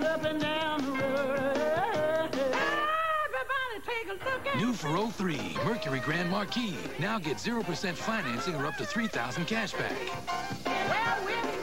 up and down the road. Everybody take a look at New for '03, Mercury Grand Marquis. Now get 0% financing or up to $3,000 cash back. Well,